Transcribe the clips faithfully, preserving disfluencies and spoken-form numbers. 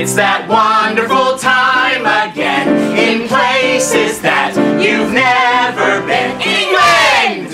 It's that wonderful time again in places that you've never been. England!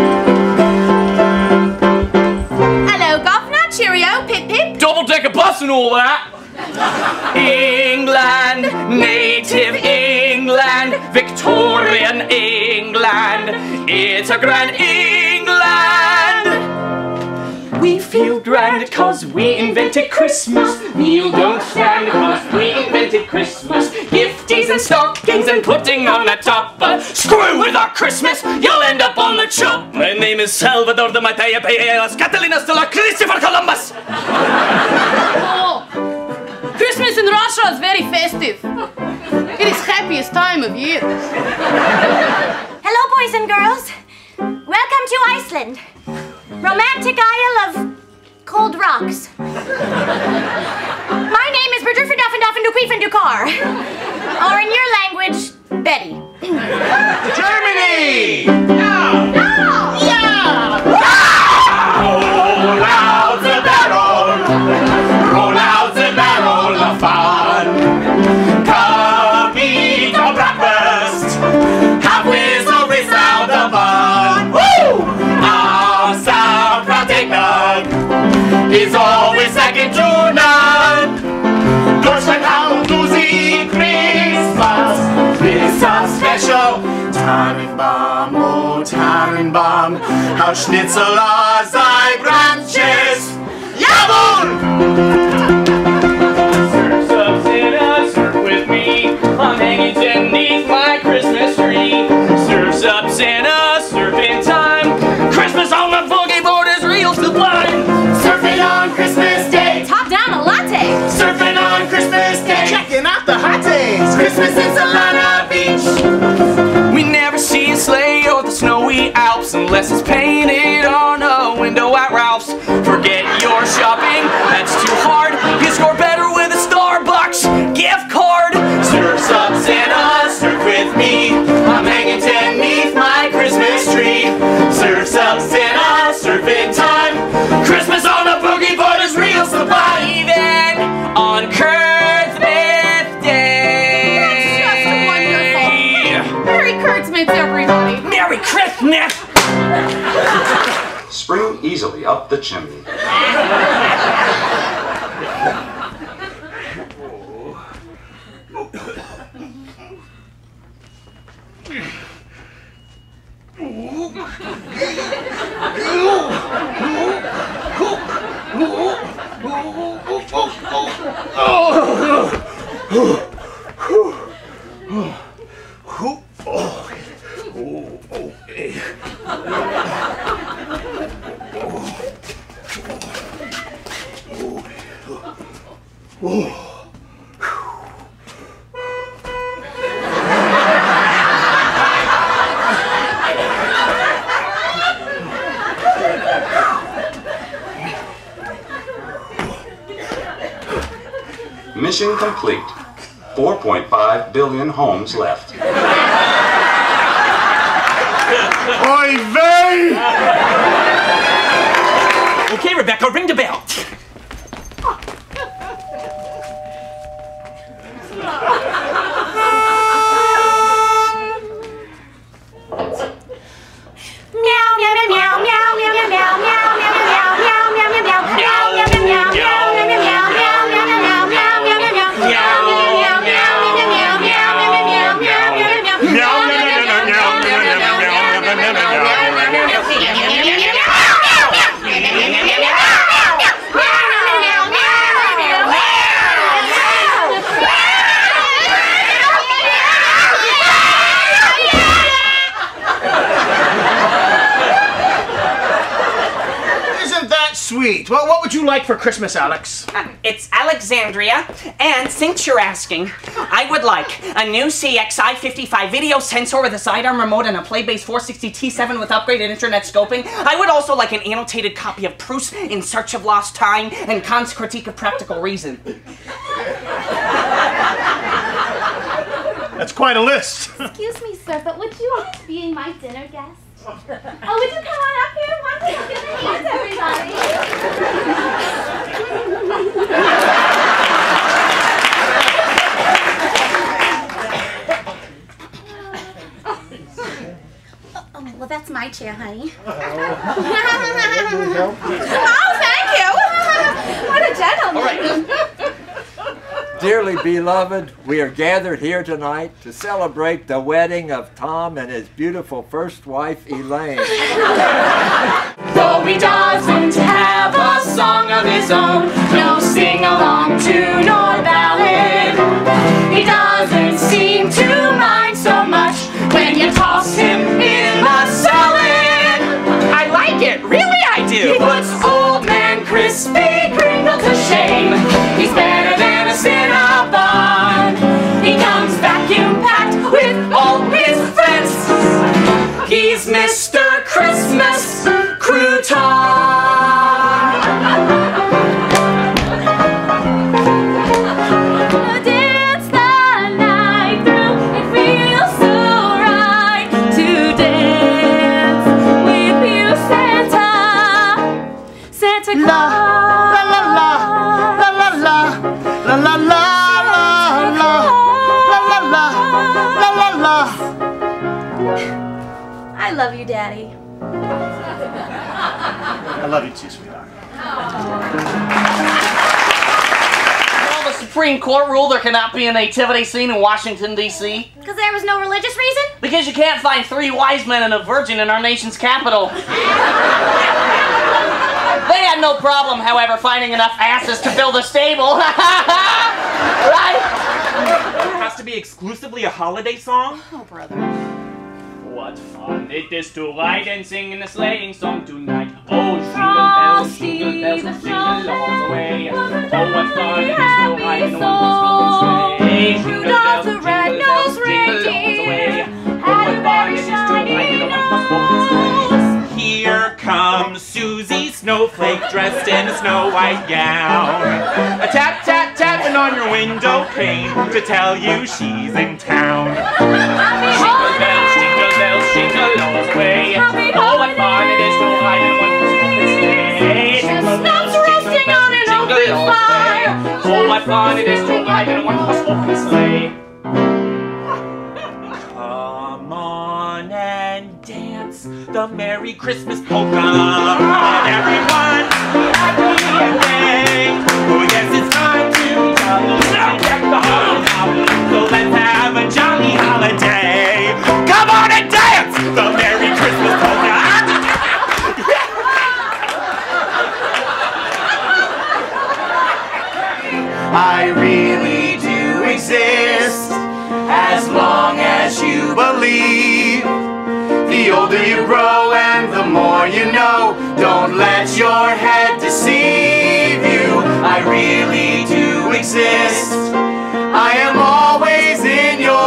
Hello, governor. Cheerio. Pip pip. Double-decker bus and all that. England, native England, Victorian England. It's a grand England. We feel grand cause we invented Christmas. Kneel, don't stand cause we invented Christmas. Gifties and stockings and putting on the top. But screw with our Christmas, you'll end up on the chop. My name is Salvador de Mataya Payelas, Catalina Stella, Christopher Columbus. Oh, Christmas in Russia is very festive. It is happiest time of year. Hello, boys and girls. Welcome to Iceland. Romantic Isle of cold rocks. My name is Berdurfenduffenduffendukweefendukar. Or in your language, Betty. Germany! No! Yeah! Roll out the barrel, roll out the barrel of fun. Come eat your breakfast, have whistle whistle the bun. Woo! Our sauerkraut eggnog is always second to none. Deutschland, how du sie Christmas is a special Tannenbaum, oh Tannenbaum, how Schnitzel are thy branches. Jawohl! Serve some sinners, serve with me. I'm hanging beneath my Christmas tree. Serve some sinners, serve in time. Christmas on the boogie board is real sublime. Surfing on Christmas Day. Top down a latte. Surfing on Christmas Day. Checking out the hotties. Christmas in Solana Beach. We never see a sleigh or the snowy Alps unless it's painted on a window at Ralph's. Forget your shopping, that's too hard. You score better with a Starbucks gift card. Serve some Santa, serve with me. I'm hanging beneath my Christmas tree. Serve some Santa, serve in time. Christmas on a boogie board is real sublime. Even on Christmas Day. That's just wonderful. Merry Christmas, everybody. Merry Christmas! Spring easily up the chimney. Mission complete. four point five billion homes left. Oy vey! Okay, Rebecca, ring the bell. Sweet. Well, what would you like for Christmas, Alex? Uh, it's Alexandria, and since you're asking, I would like a new C X I fifty-five video sensor with a sidearm remote and a Playbase four sixty T seven with upgraded internet scoping. I would also like an annotated copy of Proust in Search of Lost Time and Kant's Critique of Practical Reason. That's quite a list. Excuse me, sir, but would you mind being my dinner guest? Oh, would you come on up here? One second, hands, everybody. you, honey. Oh, thank you. What a gentleman. All right. dearly beloved, we are gathered here tonight to celebrate the wedding of Tom and his beautiful first wife, Elaine. Though he doesn't have a song of his own, no sing-along tune or ballad, he doesn't seem to mind so much when you toss him in a salad. I like it, really I do. He puts old man Crispy Kringle to shame. He's better than a Cinnabon. He comes vacuum-packed with all his friends. He's Mister Christmas Crouton. Dance the night through. It feels so right to dance with you, Santa. Santa Claus. La la la la la la la la la la la la la la la. I love you, Daddy. I love you too, sweetheart. Well, the Supreme Court ruled there cannot be a nativity scene in Washington, D C Because there was no religious reason? because you can't find three wise men and a virgin in our nation's capital. They had no problem, however, finding enough asses to build a stable. Right? It has to be exclusively a holiday song? Oh, brother. What fun it is to ride and sing in a sleighing song tonight. Oh, jingle bells, jingle bells, jingle bells away. Oh, what fun it is to ride in a one-horse sleigh. Jingle bells, jingle bells, jingle bells away. Oh, what fun it is to ride in a one-horse sleigh. Here comes Susie Snowflake dressed in a snow white gown. A tap tap tapping on your window pane to tell you she's in town. Jingle bells, jingle bells, jingle all the way. Oh, what fun it is to ride in a one-horse sleigh. Jingle bells, roasting on an jingle open all the way. Oh, what fun it is to ride in a one-horse open sleigh. Come on and dance the Merry Christmas polka. And everyone, happy and gay. Oh yes, it's time to jolly and deck the halls out. So let's have a jolly holiday. Come on and dance the Merry Christmas polka. I really do exist, as long as you believe. The older you grow and the more you know, don't let your head deceive you. I really do exist, I am always in your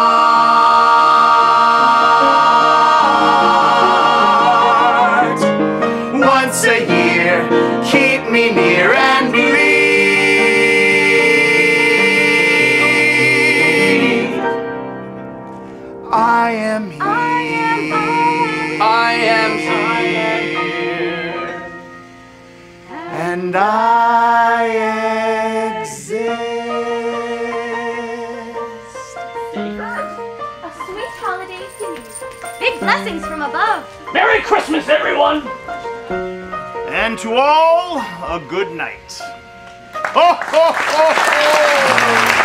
heart. Once a year, keep me near and believe. I am here. I am here. And I exist. A sweet holiday to you. Big blessings from above. Merry Christmas, everyone! And to all, a good night. Ho, ho, ho, ho.